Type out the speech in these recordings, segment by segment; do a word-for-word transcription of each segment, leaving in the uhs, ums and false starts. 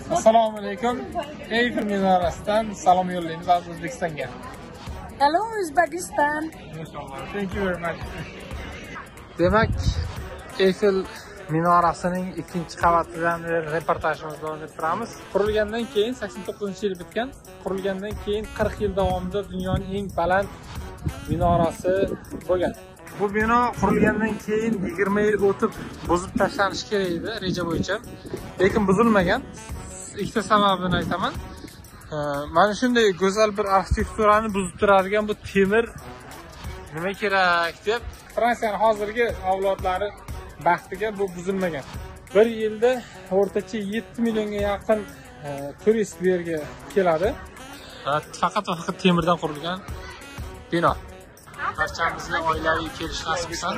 Assalomu alaykum. Eyfel minorasidan salom yo'llaymiz O'zbekistonga. Hello Uzbekistan. Maşallah. Thank you very much. Demak, Eyfel minorasining ikkinchi qavatidan reportajimizni davom ettiramiz. Qurilgandan keyin sakson to'qqizinchi yil bitgan. Qurilgandan keyin qirq yil davomida dunyoning eng baland minorasi bo'lgan. Bu bino qurilgandan keyin yigirma yil o'tib buzib tashlanishi kerak edi reja bo'yicha. Lekin buzilmagan. Ikkita sababini aytaman. Mana shunday go'zal bir arxitekturani buzib turadigan bu temir nima kerak deb Fransiyaning hozirgi avlodlari baxtiga bu buzilmagan. Bir yilda o'rtacha yetti millionga yaqin turist bu yerga keladi. Faqat va faqat temirdan qurilgan bino. Barchamizga oilaviy kelish nasib etsin.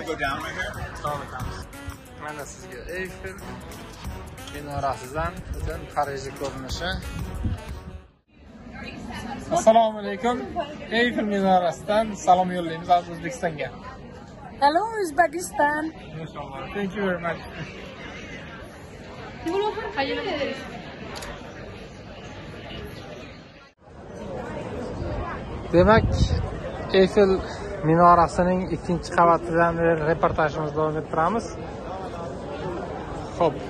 Mana sizga Eyfel minorasidan butun Parijning ko'rinishi. Assalomu alaykum. Eyfel minorasidan salom yo'llaymiz O'zbekistonga. Hello Uzbekistan. Maşallah. Thank you very much. Demak, Eyfel minorasining ikkinchi qavatidan reportajimizni davom ettiramiz. Xo'p.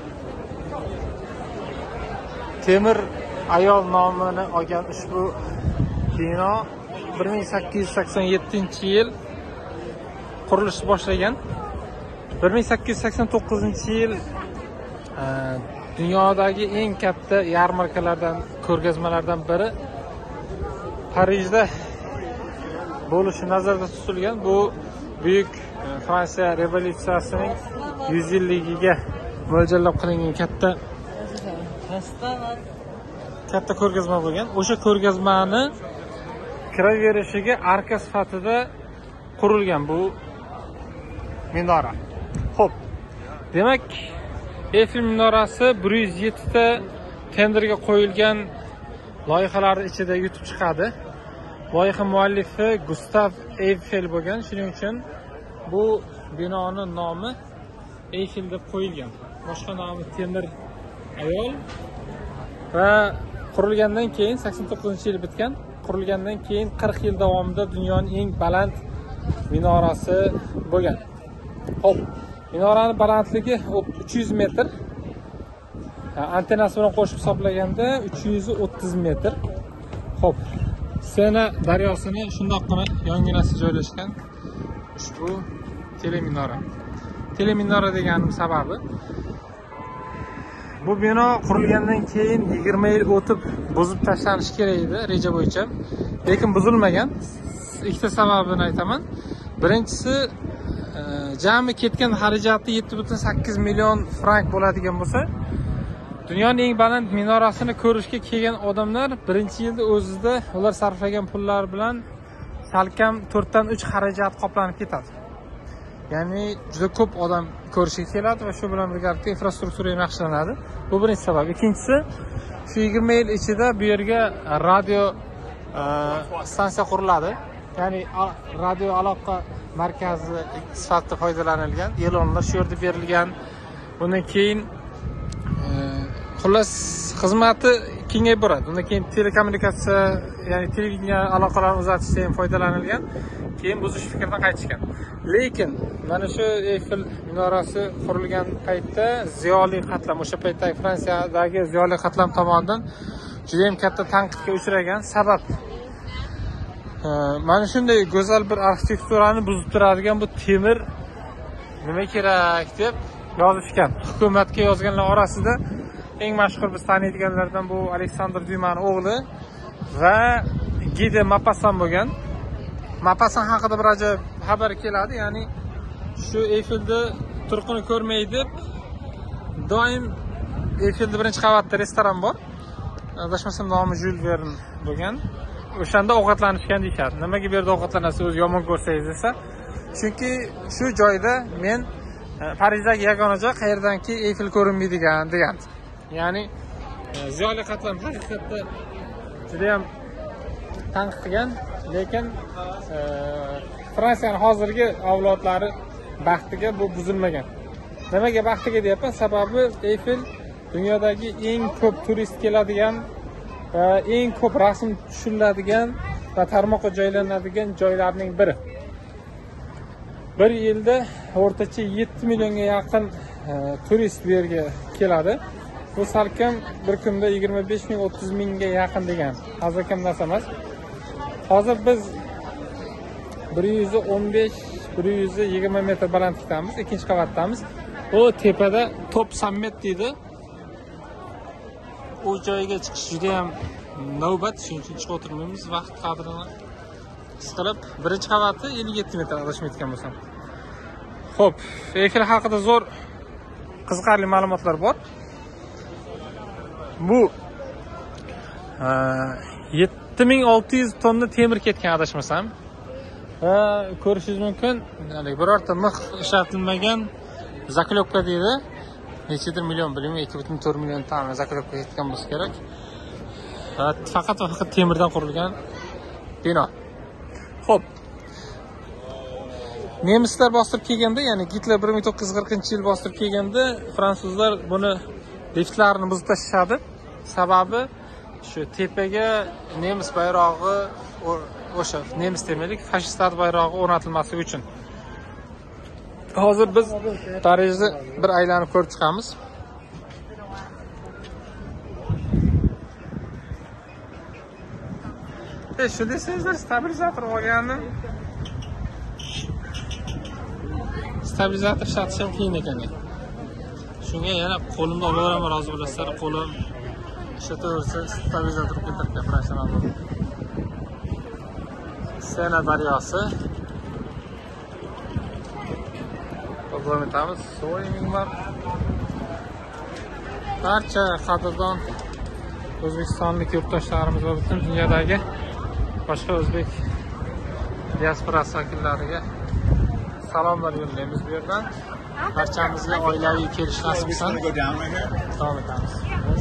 Temir ayol nomini olgan ushbu bino bir ming sakkiz yuz sakson yettinchi yil qurilishni boshlagan. bir ming sakkiz yuz sakson to'qqizinchi yil dunyodagi eng katta yarmarkalardan, ko'rgazmalardan biri Parijda bo'lishi nazarda tutilgan. Bu buyuk Fransiya revolyutsiyasining yuz yilligiga mo'ljallab qilingan katta katta ko'rgazma bo'lgan. O'sha ko'rgazmani kiraverishiga arka sifatida qurilgan bu minora. Xo'p. Demak, Eyfel minorasi bir yuz yetti ta tenderga qo'yilgan loyihalarning ichida yutib chiqadi. Loyiha muallifi Gustav Eiffel bo'lgan. Shuning uchun bu binoning nomi Eyfel deb qo'yilgan. Boshqa nomi temir ayol va qurilgandan keyin sakson to'qqizinchi yil bitgan. Qurilgandan keyin qirq yil davomida dunyoning eng baland minorasi bo'lgan. Xo'p, minoraning balandligi uch yuz metr. Antenasi bilan qo'shib hisoblaganda uch yuz o'ttiz metr. Xo'p, Sena daryosini shundoqqina yonginasi joylashgan ushbu teleminora. Teleminora deganim sababi bu bino qurilgandan keyin yigirma yil o'tib buzib tashlanishi kerak edi reja bo'yicha. Lekin buzilmagan. Ikkita sababini aytaman. Birinchisi, jami ketgan xarajati yetti butun sakkiz million frank bo'ladigan bo'lsa, dunyoning eng baland minorasini ko'rishga kelgan odamlar birinchi yilda o'zida ular sarflagan pullar bilan salkam to'rtdan uch xarajat qoplanib ketadi. Ya'ni juda ko'p odam ko'rishga keladi va shu bilan birgalikda infrastruktura ham yaxshilanadi. Bu birinchi sabab. Ikkinchisi, shu yigirma yil ichida bu yerga radio stansiya quriladi. Ya'ni radio aloqa markazi sifatida foydalanilgan. E'lonlar shu yerda berilgan. Bundan keyin xullas xizmati kengayib boradi. Undan keyin telekommunikatsiya, ya'ni televideniya aloqalarini uzatishda ham foydalanilgan. Keyin buzish fikrdan qaytishgan. Lekin mana shu Eyfel minorasi qurilgan paytda ziyoli qatlam, o'sha paytdagi Fransiyadagi ziyoli qatlam tomonidan juda ham katta tanqidga uchragan. Sabab mana shunday go'zal bir arxitekturani buzib turadigan bu temir nima kerak deb yozishgan. Hukumatga yozganlar orasida eng mashhur biz taniydiganlardan bu Aleksandr Dyumaning o'g'li va Gide Maupassant bo'lgan. Maupassant haqida bir ajoyib xabar keladi. Ya'ni shu Eyfelda turqini ko'rmay deb doim Eyfelda birinchi qavatda restoran bor. Adashmasam nomi Jules Verne bo'lgan. O'shanda ovqatlanishgan deyshadi. Nimaga bu yerda ovqatlanasiz, o'zi yomon ko'rsangiz desa? Chunki shu joyda men Parijdagi yagona joy qayerdanki Eyfel ko'rinmaydigan degan. Ya'ni ziyoli qatlam haqiqatda juda ham tanqid qilgan, lekin Fransiyaning hozirgi avlodlari baxtiga bu buzilmagan. Nimaga baxtiga deyapman? Sababi Eyfel dunyodagi eng ko'p turist keladigan va eng ko'p rasm tushiriladigan va tarmoqqa joylanadigan joylarning biri. Bir yilda o'rtacha yetti millionga yaqin e, turist bu yerga keladi. Bu salkam bir kunda yigirma besh ming o'ttiz mingga yaqin degan. Hozir kam narsa emas. Hozir biz bir yuz o'n besh bir yuz yigirma metr balandlikdamiz, ikkinchi qavatdamiz. O tepada Top Summit deydi. U joyga chiqish juda ham navbat, shuning uchun chiqib o'tirmaymiz, vaqt qadrini qisqarib. Birinchi qavati ellik yetti metr adashmayotgan bo'lsam. Xo'p, Eyfel haqida zo'r qiziqarli ma'lumotlar bor. Bu yetti ming olti yuz tonna temir ketgan adashmasam. Va ko'rishingiz mumkin, ya'ni birorta mix ishlatilmagan zaklopka deydi. Nechadir million, bilmayman, ikki butun to'rt million tonna zaklopka ketgan bo'lsa kerak. Faqat va faqat temirdan qurilgan bino. Xo'p. Nemislar bostirib kelganda, ya'ni Gitler bir ming to'qqiz yuz qirqinchi yil bostirib kelganda, fransuzlar buni liftlarni buzib tashlashadi. Sababi shu tepaga nemis bayrog'i, o'sha nemis demaylik, fashistlar bayrog'i o'rnatilmasligi uchun. Hozir biz Parijni bir aylanib ko'rib chiqamiz. E, shu desangizlar, stabilizator olganim. Stabilizator ishlatish ham qiyin ekan. Shunga yana qo'limda olib boraman, rozi bo'lasizlar, qo'lim ishlataversa stabilizator keltirib professional bo'ladi. Sena daryosi. Davom etamiz. Swimming var. Barcha qadrdon O'zbekistonlik yurtdoshlarimiz va butun dunyodagi boshqa o'zbek diasporasi vakillariga salomlar yo'llaymiz bu yerdan. Barchamizga oilaviy kelish nasib etsin. Davom etamiz.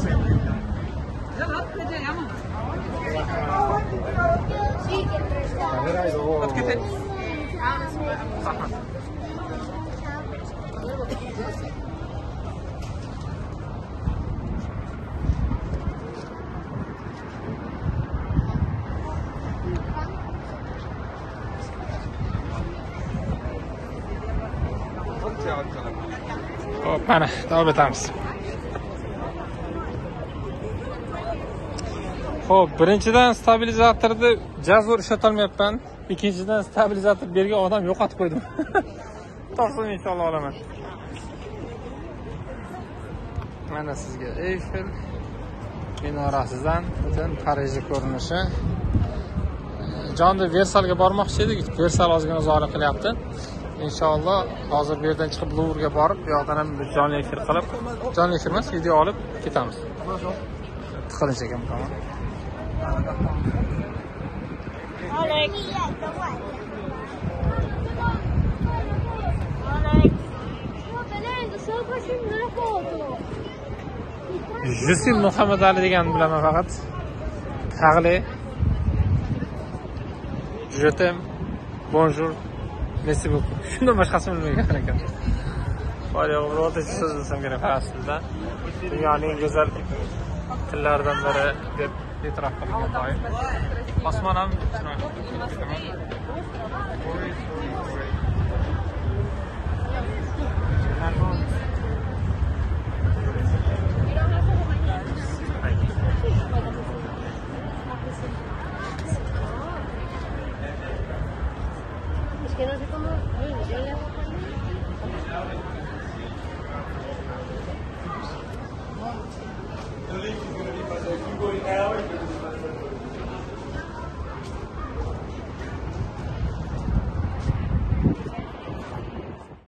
Hop, mana davom etamiz. Xo'p, birinchidan stabilizatorni jazor ishlatolmayapman. Ikkinchidan stabilizator bergan odam yo'qotib qo'ydim. Topsin inshaalloh olaman. Mana sizga Eyfel minorasidan butun Parijning ko'rinishi. Jonda Versalga bormoqchi edik. Versal ozgina uzoqlik qilyapti. İnşallah hozir bu yerdan chiqib Louvre'ga borib, bu yoqdan ham jonli efir qilib, jonli efir emas, video olib ketamiz. Tiqilinch ekan, tamam. Alex. Jusim Muhammad Ali degan bilaman faqat. Tag'li. Je t'aime. Bonjour. Merci beaucoup. Shundan boshqasini bilmayman ekan. Bari o'rta so'z desam kerak faslda. Dunyoning go'zal tillaridan biri deb e'tirof qilingan doim. Osmon ham Es que no sé cómo...